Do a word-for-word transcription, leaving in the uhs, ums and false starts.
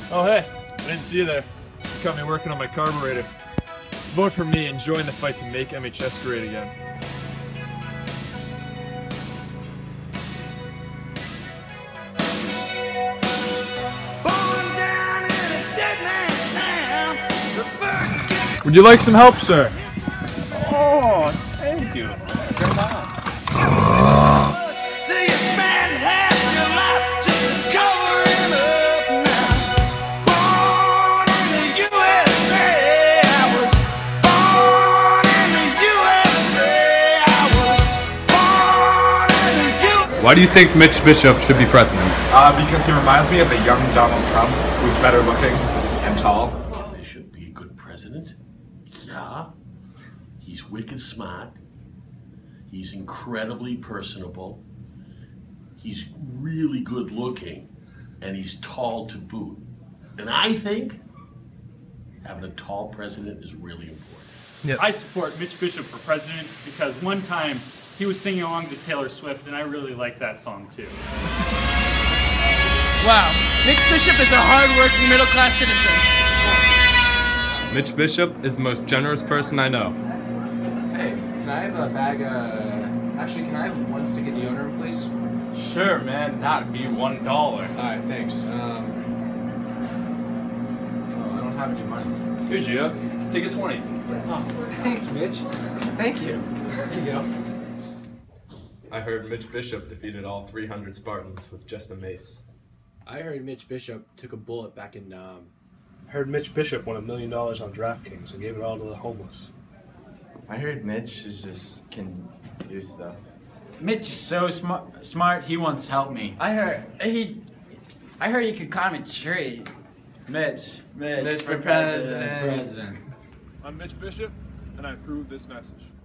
Oh hey, I didn't see you there. You caught me working on my carburetor. Vote for me and join the fight to make M H S great again. Would you like some help, sir? Oh, thank you. Come on. Why do you think Mitch Bishop should be president? Uh, because he reminds me of a young Donald Trump who's better looking and tall. Bishop be a good president? Yeah. He's wicked smart. He's incredibly personable. He's really good looking. And he's tall to boot. And I think having a tall president is really important. Yep. I support Mitch Bishop for president because one time he was singing along to Taylor Swift, and I really like that song too. Wow, Mitch Bishop is a hard-working middle-class citizen. Mitch Bishop is the most generous person I know. Hey, can I have a bag of... Actually, can I have one stick of deodorant, please? Sure, man. That'd be one dollar. Alright, thanks. Um... Oh, I don't have any money. Here, Gio. Take a twenty. Oh, thanks, Mitch. Thank you. There you go. I heard Mitch Bishop defeated all three hundred Spartans with just a mace. I heard Mitch Bishop took a bullet back in um, Heard Mitch Bishop won a million dollars on DraftKings and gave it all to the homeless. I heard Mitch is just can do stuff. Mitch is so smart. Smart. He wants to help me. I heard he. I heard he could climb a tree. Mitch. Mitch, Mitch for for president. president. president. I'm Mitch Bishop, and I approve this message.